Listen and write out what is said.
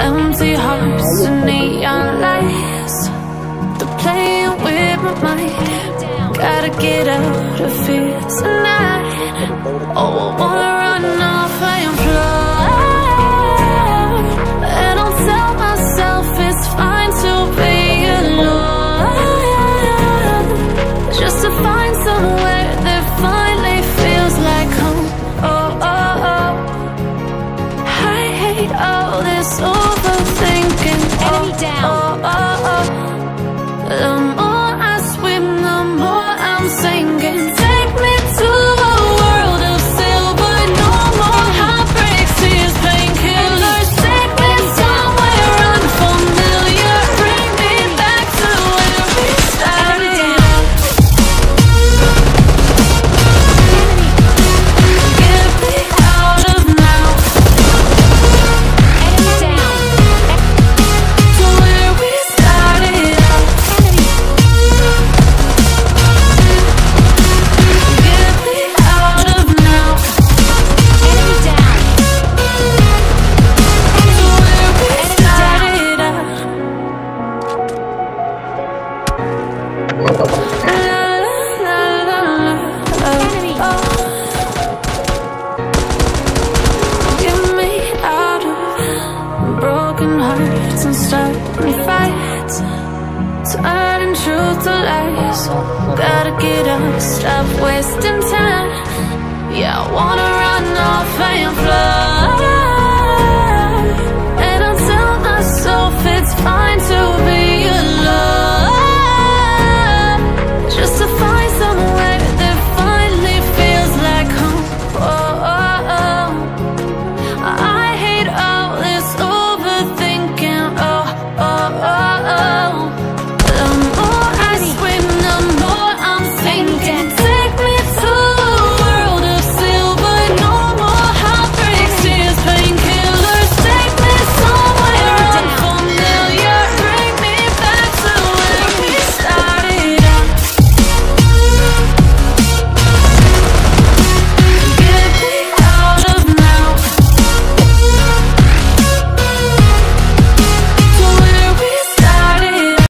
empty hearts and neon lights. They're playing with my mind. Gotta get out of here tonight. Oh, I wanna run off and fly. And I'll tell myself it's fine to be alone, just to find somewhere that finally feels like home. Oh, oh, oh. I hate all this overthinking. Enemy down. Oh, oh, oh. The more I swim, the more I'm sinking. Take me to a world of silver. No more heartbreaks, tears, painkillers. Take me somewhere unfamiliar. Bring me back to where we started. Get me out of now. Enemy down. To where we started out. Get me out of now. Enemy down. To where we started out. La, la, la, la, Enemy. oh. Get me out of broken hearts and starting fights, turning truth to lies. Gotta get up, stop wasting time. Yeah, I wanna run off and fly.